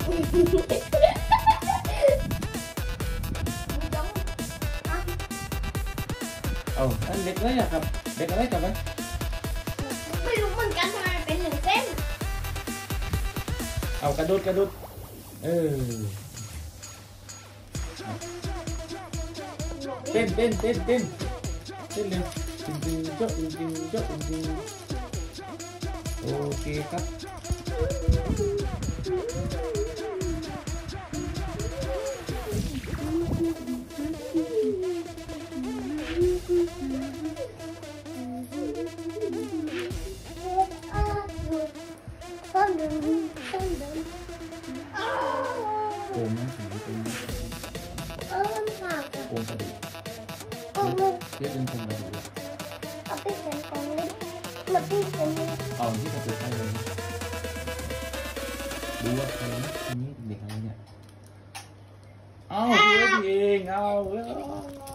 เอาอันเด็กอะไรอะครับเด็กอะไรจับไหมไม่รู้เหมือนกันทำไมเป็นหนึ่งเส้นเอากระดุดกระดุดเต้นเต้นเต้นเต้นเต้นเลยจริงจริงเจ้าจริงจริงเจ้าจริงจริงโอเคครับโกงนะสีโกงมันขาดโกงกระดูกเรียกเป็นโกงกระดูกเอาไปเป็นตรงนี้มาพี่เป็นเอาที่กระดูกให้เลยดูว่าใครนี้เด็กอะไรเนี่ยเอาเพื่อนเองเอา